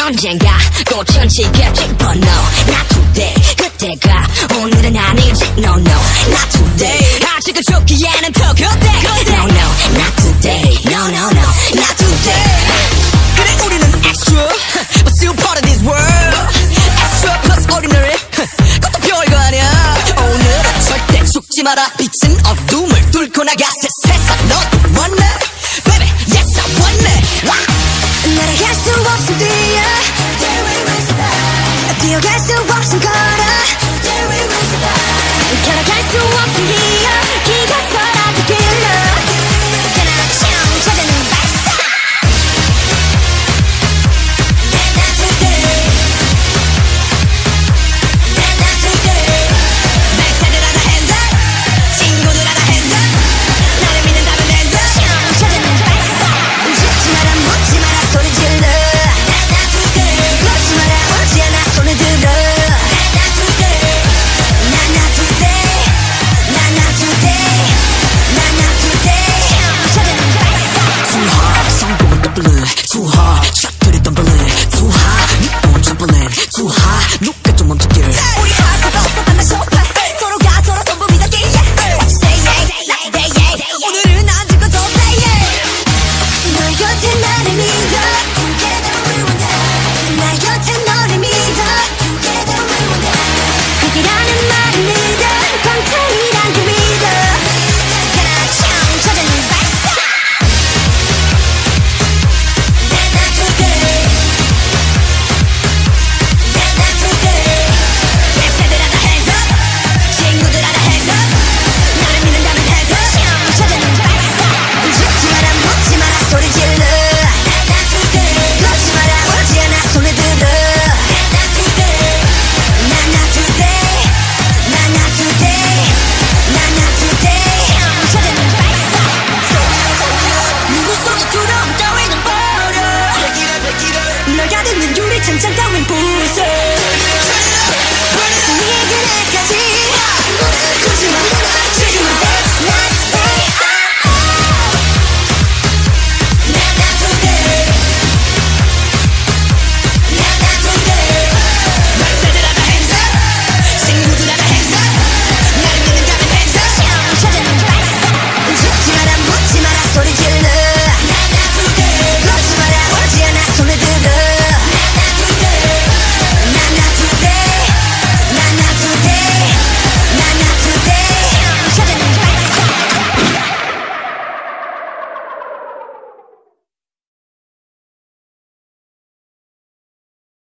언젠가 꽃은 지겠지 but no not today 그때가 오늘은 아니지 no no not today 아직은 좋기에는 더 그때 no no not today no no no not today 그래 우리는 extra but still part of this world extra plus ordinary 그것도 별거 아니야 오늘은 절대 죽지 마라 빛은 어둠을 뚫고 나가 세상 너도 원해 baby yes I want it 날아갈 수 없음 뛰어 뛰어갈 수 없음 걸어 걸어갈 수 없음 기어 기가서라도 길러 그냥 찾아는 발사 Not today Not today 내 차들하다 hands up 친구들하다 hands up 나를 믿는다면 hands up 찾아는 발사 죽지 마라 묻지 마라 소리 질러 Not today 걷지 마라 오지 않아 손을 들어 Not today Not today Not today Not today 찾아는 발사 Too hard 성공은 더블은 Too hard 샷들이 덤블은 Too hard 니 점블은 Too hard 누가 좀 멈춰길 우리 하수가 없어 만나 쇼파 서로가 서로 전부 믿었기에 Say yeah Say yeah 오늘은 안 죽어도 say yeah 너 곁에 나를 믿어 Together we will die 나 곁에 너를 믿어 Together we will die 함께라는 말을 믿어 광탄이란 그 믿어 그냥 찾아는 발사 Not today Not today 내 새들하다 hands up 친구들하다 hands up 나를 믿는다면 hands up 찾아는 발사 죽지 마라 묻지 마라 소리 질러 Not today 걷지 마라 오지 않아 손을 들어 Not today Not today Not today Not today 찾아는 발사 누구 속에 두려움 따위는 버려 널 가두는 유리창장 따윈